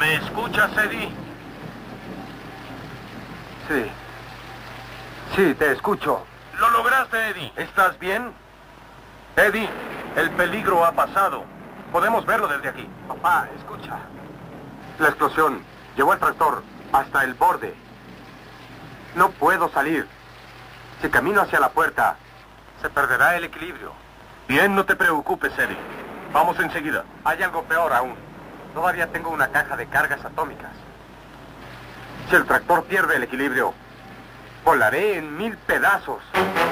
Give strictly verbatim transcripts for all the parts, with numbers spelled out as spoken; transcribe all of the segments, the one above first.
¿Me escuchas, Eddie? Sí. Sí, te escucho. Lo lograste, Eddie. ¿Estás bien? Eddie, el peligro ha pasado. Podemos verlo desde aquí. Papá, escucha. La explosión llevó el tractor hasta el borde. No puedo salir. Si camino hacia la puerta, se perderá el equilibrio. Bien, no te preocupes, Eddie. Vamos enseguida. Hay algo peor aún. Todavía tengo una caja de cargas atómicas. Si el tractor pierde el equilibrio, volaré en mil pedazos.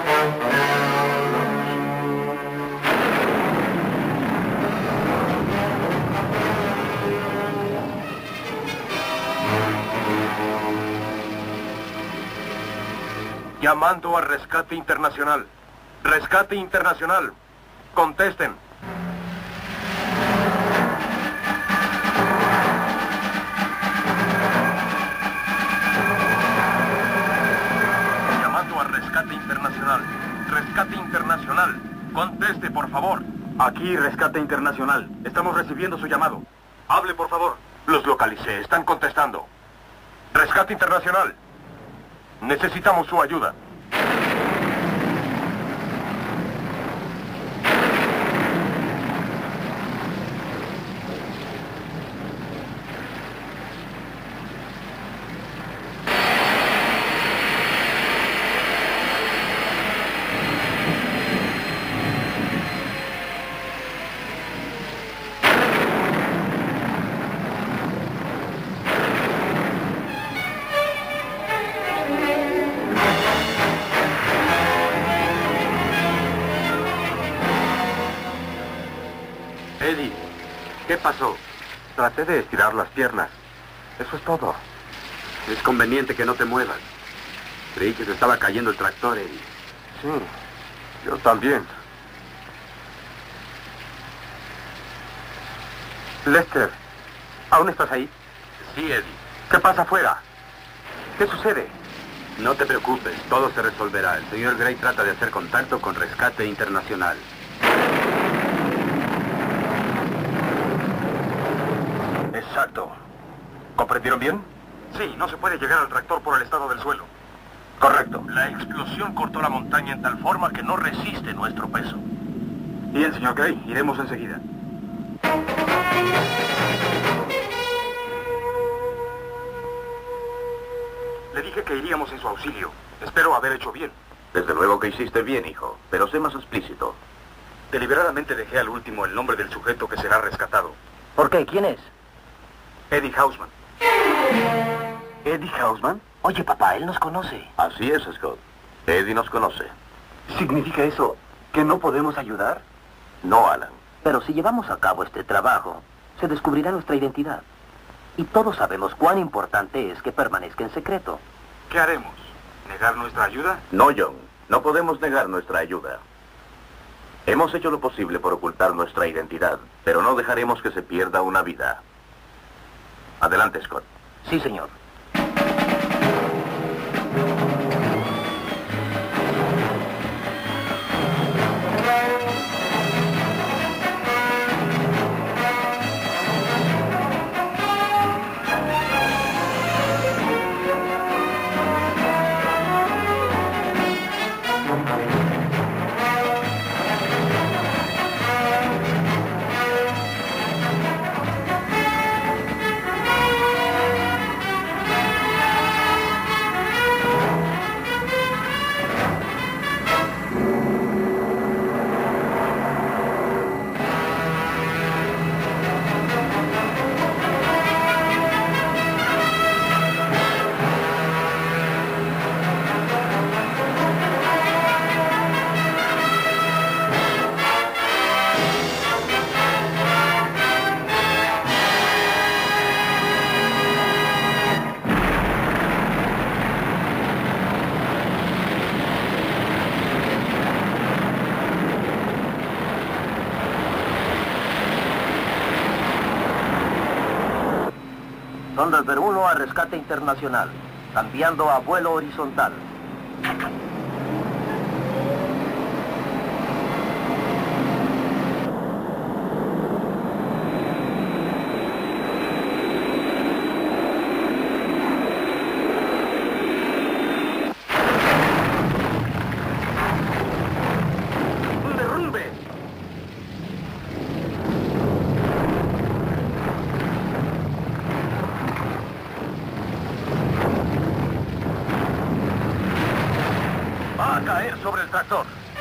Llamando a Rescate Internacional. Rescate Internacional. Contesten. Llamando a Rescate Internacional. Rescate Internacional. Conteste, por favor. Aquí, Rescate Internacional. Estamos recibiendo su llamado. Hable, por favor. Los localicé. Están contestando. Rescate Internacional. Necesitamos su ayuda. Eddie, ¿qué pasó? Traté de estirar las piernas. Eso es todo. Es conveniente que no te muevas. Creí que se estaba cayendo el tractor, Eddie. Sí, yo también. Lester, ¿aún estás ahí? Sí, Eddie. ¿Qué pasa afuera? ¿Qué sucede? No te preocupes, todo se resolverá. El señor Gray trata de hacer contacto con Rescate Internacional. Exacto. ¿Comprendieron bien? Sí, no se puede llegar al tractor por el estado del suelo. Correcto. La explosión cortó la montaña en tal forma que no resiste nuestro peso. Bien, señor Gray, iremos enseguida. Le dije que iríamos en su auxilio. Espero haber hecho bien. Desde luego que hiciste bien, hijo, pero sé más explícito. Deliberadamente dejé al último el nombre del sujeto que será rescatado. ¿Por qué? ¿Quién es? Eddie Hausman. ¿Eddie Hausman? Oye, papá, él nos conoce. Así es, Scott. Eddie nos conoce. ¿Significa eso que no podemos ayudar? No, Alan. Pero si llevamos a cabo este trabajo, se descubrirá nuestra identidad. Y todos sabemos cuán importante es que permanezca en secreto. ¿Qué haremos? ¿Negar nuestra ayuda? No, John. No podemos negar nuestra ayuda. Hemos hecho lo posible por ocultar nuestra identidad, pero no dejaremos que se pierda una vida. Adelante, Scott. Sí, señor. Son desde uno a Rescate Internacional, cambiando a vuelo horizontal. el tractor.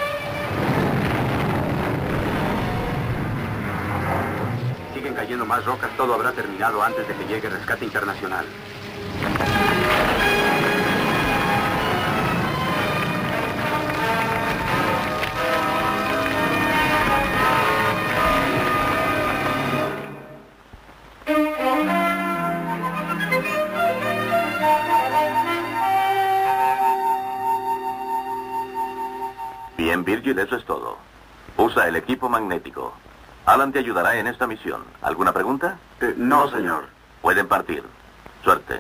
Siguen cayendo más rocas. Todo habrá terminado antes de que llegue Rescate Internacional. Bien, Virgil, eso es todo. Usa el equipo magnético. Alan te ayudará en esta misión. ¿Alguna pregunta? Eh, no, señor. Pueden partir. Suerte.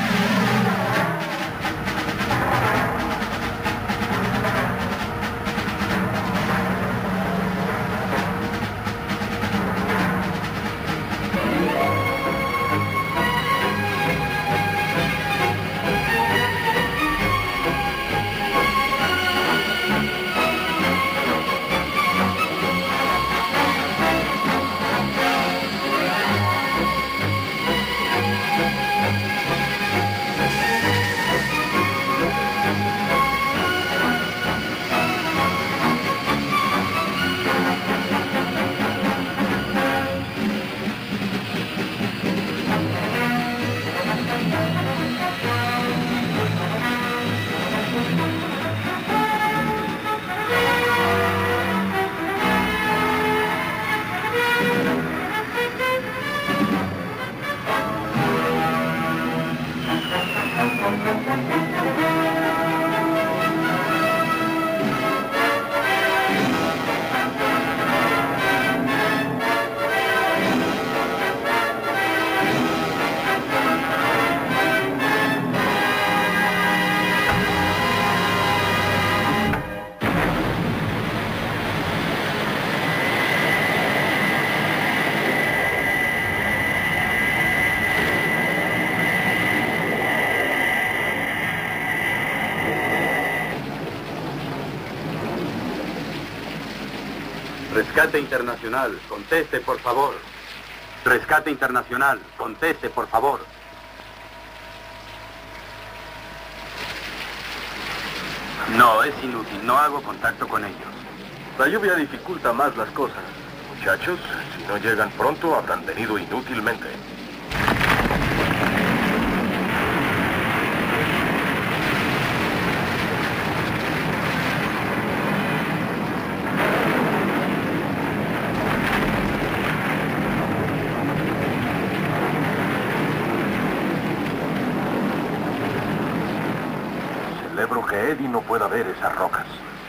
Rescate Internacional, conteste, por favor. Rescate Internacional, conteste, por favor. No, es inútil. No hago contacto con ellos. La lluvia dificulta más las cosas. Muchachos, si no llegan pronto, habrán venido inútilmente. Celebro que Eddie no pueda ver esas rocas.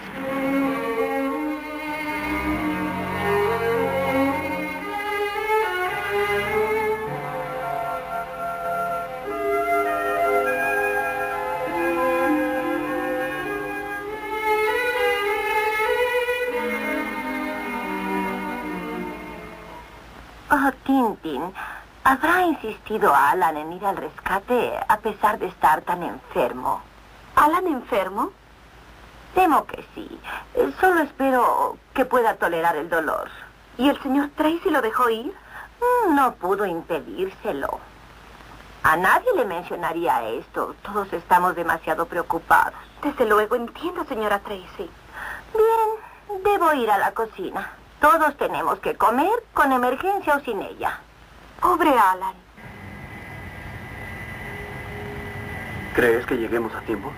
Oh, Tintin, ¿habrá insistido Alan en ir al rescate a pesar de estar tan enfermo? ¿Alan enfermo? Temo que sí. Eh, Solo espero que pueda tolerar el dolor. ¿Y el señor Tracy lo dejó ir? Mm, No pudo impedírselo. A nadie le mencionaría esto. Todos estamos demasiado preocupados. Desde luego entiendo, señora Tracy. Bien, debo ir a la cocina. Todos tenemos que comer, con emergencia o sin ella. Pobre Alan. ¿Crees que lleguemos a tiempo?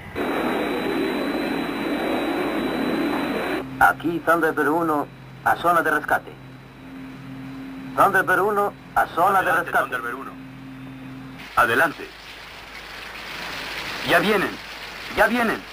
Aquí Thunderbird uno a zona de rescate. Thunderbird uno a zona de rescate. Thunderbird uno. Adelante. Ya vienen. Ya vienen.